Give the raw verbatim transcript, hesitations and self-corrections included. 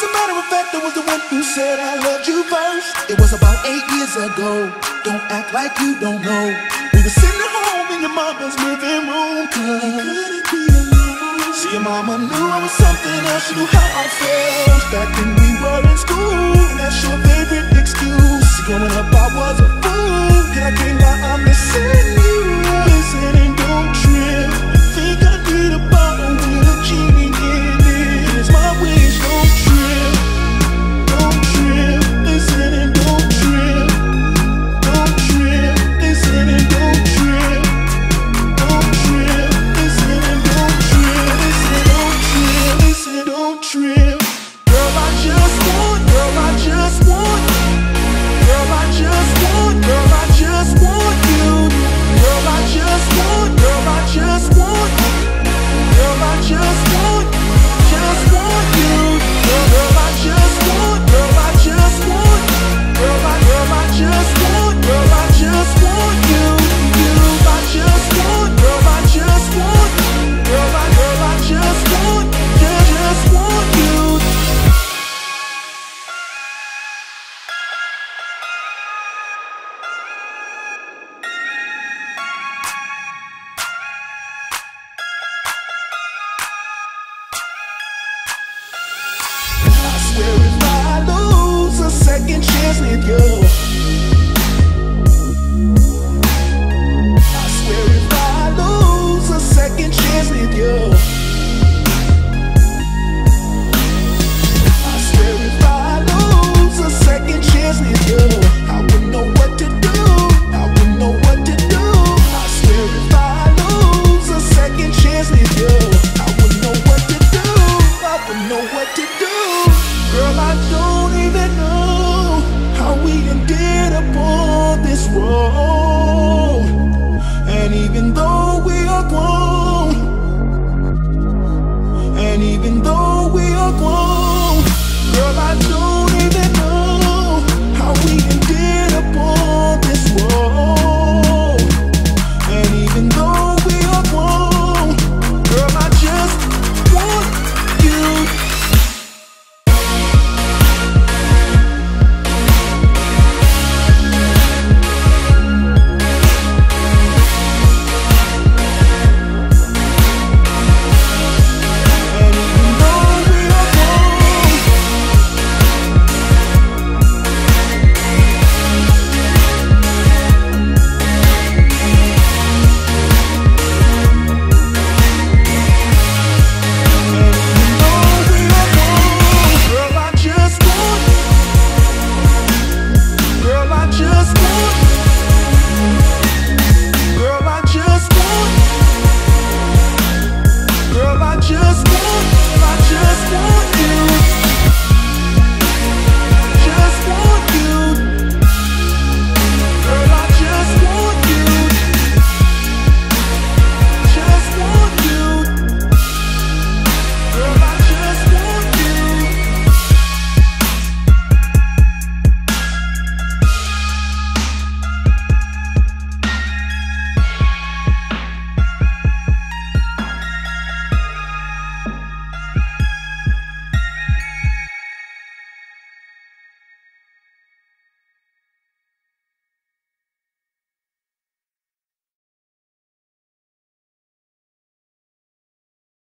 As a matter of fact, I was the one who said I loved you first. It was about eight years ago. Don't act like you don't know. We were sitting at home in your mama's living room. Cause couldn't be alone. See, your mama knew I was something else. She knew how I felt back when we were in school. And that's your favorite excuse. See, growing up I was a fool, and I can't lie, I'm missing you. Listen and don't trip. Think I need a bottle with a genie in it. It's my wish, don't trip. Don't trip. Listen and don't trip. Don't trip. Listen and don't trip. Don't trip. Listen and don't trip. Listen, don't trip. Listen, don't trip. Girl, I just want, girl, I just want. Girl, I just want, girl, I just want you. Girl, I just want, girl, I just want. Girl, I just want, just want you. Girl, girl, I just want, girl, I just want. Girl, I, girl, I just want, girl, I just want you. You, I just want, girl, I just want. Girl, I, girl, I just want, just, just want you. I swear if I lose a second chance with you, I swear if I lose a second chance with you, I swear if I lose a second chance with you, I wouldn't know what to do, I wouldn't know what to do. I swear if I lose a second chance with you, I wouldn't know what to do, I wouldn't know what to do. Girl, I don't even know how we ended up on this road. And even though we are grown, and even though